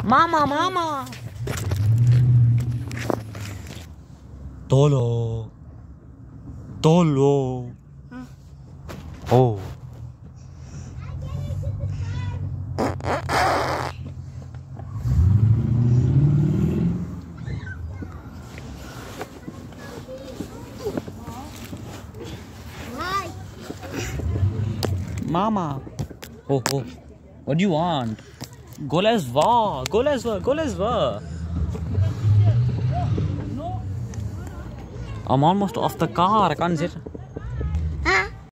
Mama, mama. Tullu. Tullu. Oh. Mama. Oh, oh. What do you want? Go let's walk. Go let's walk. Go let's walk. I'm almost off the car. I can't sit.